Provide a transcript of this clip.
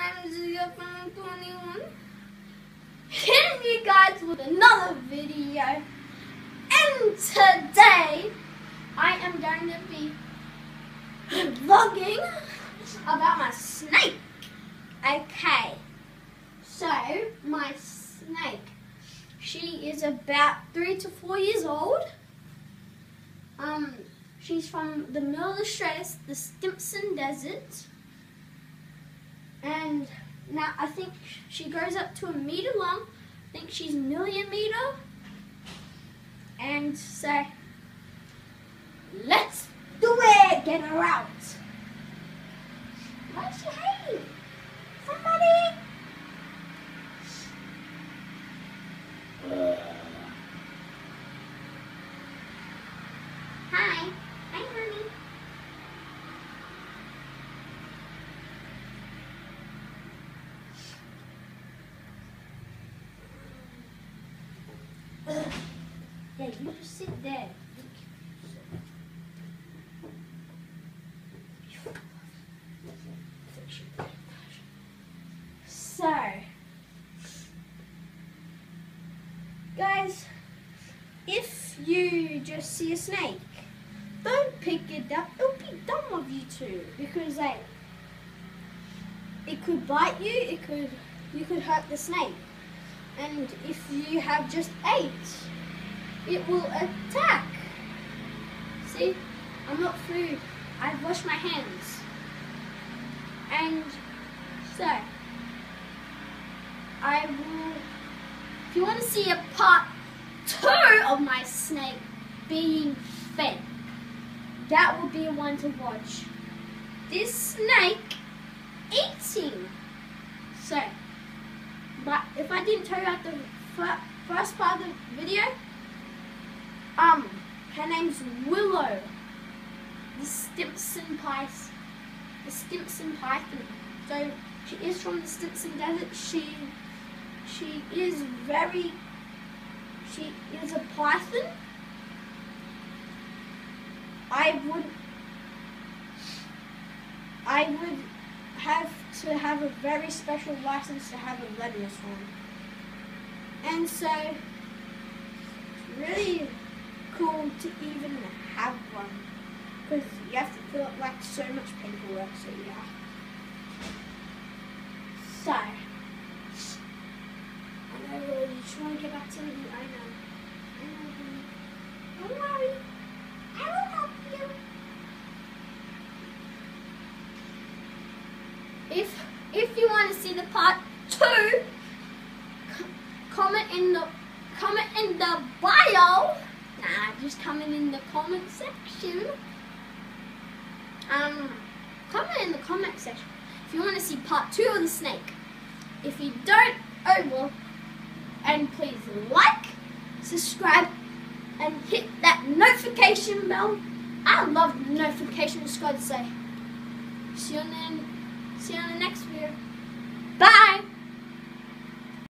name is Zia21. Here you guys with another video. And today I am going to be vlogging about my snake. Okay, so my snake, she is about 3 to 4 years old. She's from the middle of Australia, the Stimson Desert. And now I think she grows up to 1 meter long. I think she's nearly 1 meter. And so, let's do it! Get her out! Where's she hiding? Somebody! Hi. Hi, honey. Yeah, you just sit there. So, guys, if you just see a snake, don't pick it up. It would be dumb of you to, because it could bite you. You could hurt the snake. And if you have just 8, it will attack. See, I'm not food. I've washed my hands. And so, I will, if you want to see a part 2 of my snake being fed, that will be one to watch. This snake eating. So, but if I didn't tell you at the first part of the video, her name's Willow, the Stimson Python. So she is from the Stimson Desert. She is a python. I would have to have a very special license to have a letting this one. And so, it's really cool to even have one, because you have to fill out like so much paperwork, so yeah. So, I know you just want to get back to me, I know. Don't worry, I will help you. If you want to see the part 2, comment in the bio. Nah, just comment in the comment section. Comment in the comment section if you want to see part 2 of the snake. If you don't, oh well. And please like, subscribe, and hit that notification bell. I love notifications, God say. See you on the next video. Bye!